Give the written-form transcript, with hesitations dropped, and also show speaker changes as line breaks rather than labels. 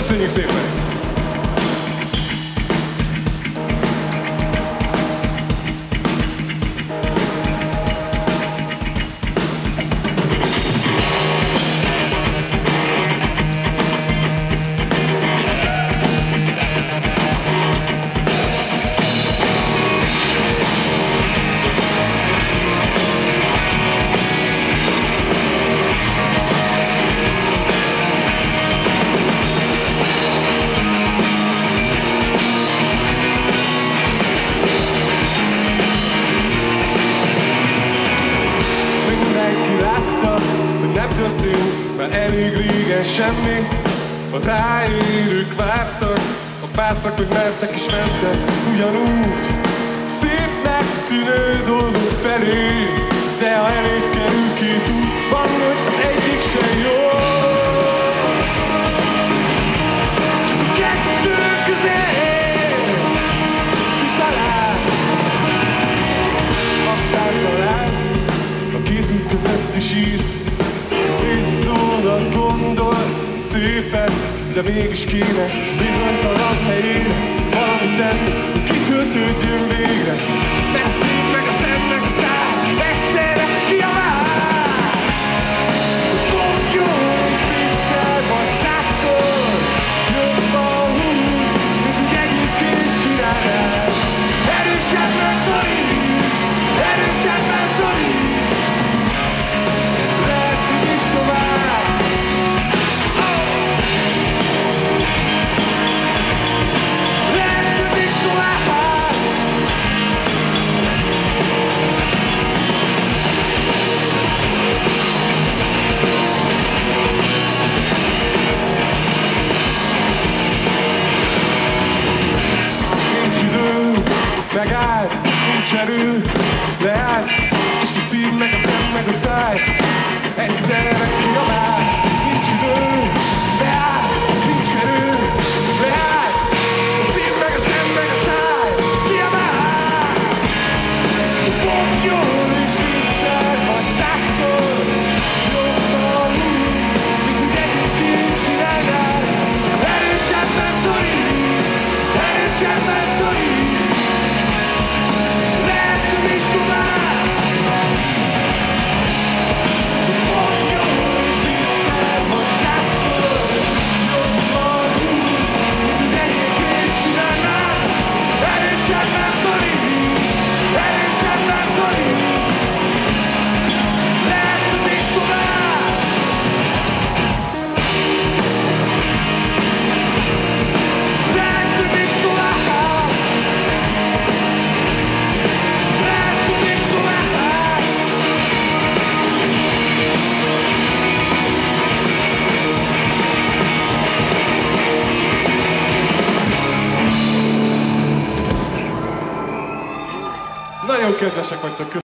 Köszönjük szépen! Nem történt már elég régen semmi. A ráérők vártak, a pártak meg mertek és mentek ugyanúgy szépnek tűnő dolgok felé. De ha elég kerül két út, van, hogy az egyik sem jó. Csak a kettő közé viszalál, aztán találsz a két út között is ízt. És szóval gondol szépet, de mégis kéne bizonytalan helyére valamit tenni, hogy kitöltődjön végre. Mert szép meg a szem meg a szám egyszerre kiabál, hogy fogjon és visszel majd százszor. Jobban húz, mint hogy egyébként csinálnál. Erősebben szoríts, erősebben szoríts. Lehet, hogy is tovább. Lehet, hogy is tovább. Nincs idő, megállt, nincs erő, leállt, és a szív meg a szem meg a száj egyszerre kiabál. Nincs idő, leállt, nincs erő, leállt, a szív meg a szem meg a száj kiabál. Fogjon és visszel majd százszor. Jobban húz, mint hogy egyébként csinálnál. Erősebben szoríts, erősebben szoríts. Lehet, hogy is tovább. Fogjon és visszel majd százszor. Jobban húz, mint hogy egyébként csinálnál. Erősebben szoríts, erősebben szoríts. Lehet, hogy is tovább. Lehet, hogy is tovább. Lehet, hogy is tovább. Nagyon kedvesek vagytok.